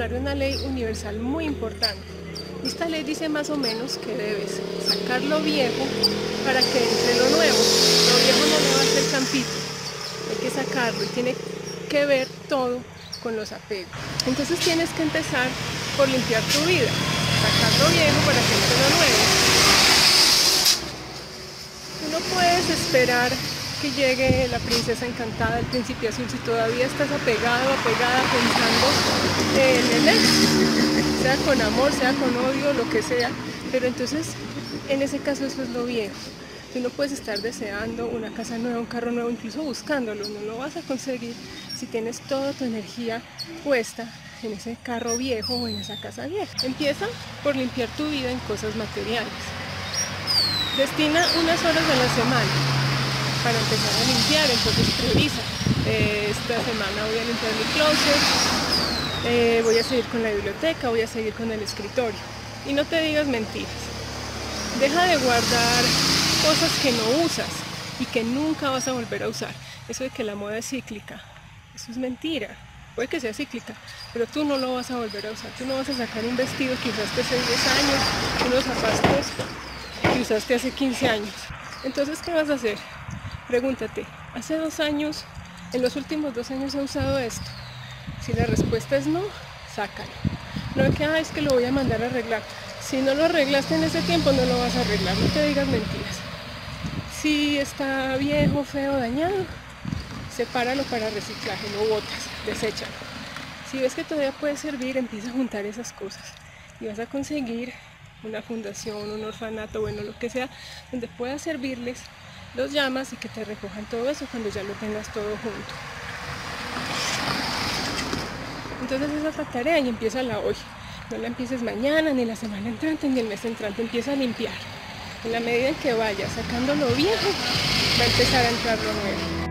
hablar de una ley universal muy importante. Esta ley dice más o menos que debes sacar lo viejo para que entre lo nuevo. Lo viejo no le va a hacer campito, hay que sacarlo y tiene que ver todo con los apegos. Entonces tienes que empezar por limpiar tu vida, sacar lo viejo para que entre lo nuevo. Tú no puedes esperar que llegue la princesa encantada, el príncipe azul, si todavía estás apegado, apegada, pensando en el ex, sea con amor, sea con odio, lo que sea. Pero entonces, en ese caso, eso es lo viejo. Tú no puedes estar deseando una casa nueva, un carro nuevo, incluso buscándolo. No lo vas a conseguir si tienes toda tu energía puesta en ese carro viejo o en esa casa vieja. Empieza por limpiar tu vida en cosas materiales. Destina unas horas a la semana para empezar a limpiar, entonces prioriza. Esta semana voy a limpiar mi closet, voy a seguir con la biblioteca, voy a seguir con el escritorio. Y no te digas mentiras. Deja de guardar cosas que no usas y que nunca vas a volver a usar. Eso de que la moda es cíclica, eso es mentira. Puede que sea cíclica, pero tú no lo vas a volver a usar. Tú no vas a sacar un vestido que usaste hace 10 años, unos zapatos que usaste hace 15 años. Entonces, ¿qué vas a hacer? Pregúntate, ¿hace 2 años, en los últimos 2 años he usado esto? Si la respuesta es no, sácalo. No es que, es que lo voy a mandar a arreglar. Si no lo arreglaste en ese tiempo, no lo vas a arreglar, no te digas mentiras. Si está viejo, feo, dañado, sepáralo para reciclaje, lo botas, deséchalo. Si ves que todavía puede servir, empieza a juntar esas cosas y vas a conseguir una fundación, un orfanato, bueno, lo que sea, donde pueda servirles. Los llamas y que te recojan todo eso cuando ya lo tengas todo junto. Entonces esa es la tarea y empiézala hoy. No la empieces mañana, ni la semana entrante, ni el mes entrante. Empieza a limpiar. En la medida en que vayas sacando lo viejo, va a empezar a entrar lo nuevo.